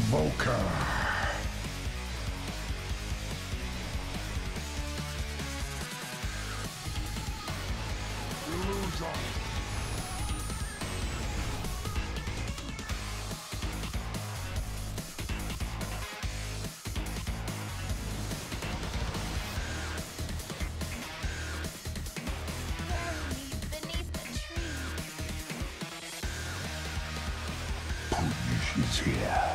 Invoker. Illusion. Beneath the tree. Punish is here.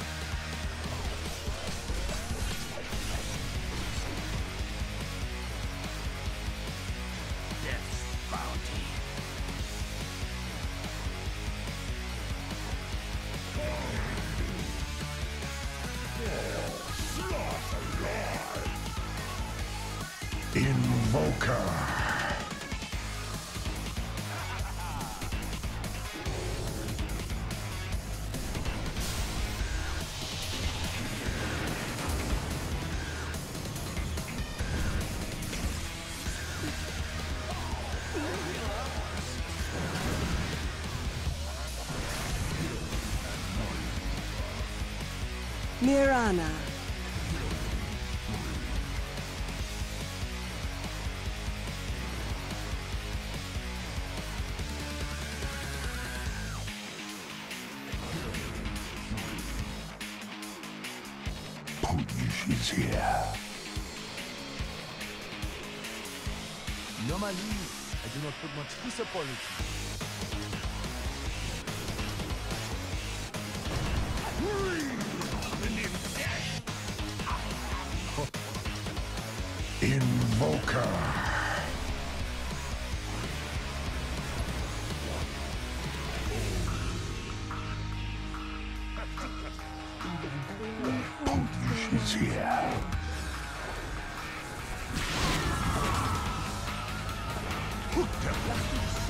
Death's bounty. Invoker. Mirana. Punish is here. Normally, I do not put much disappointment. Invoker. Punish is here. Hook them.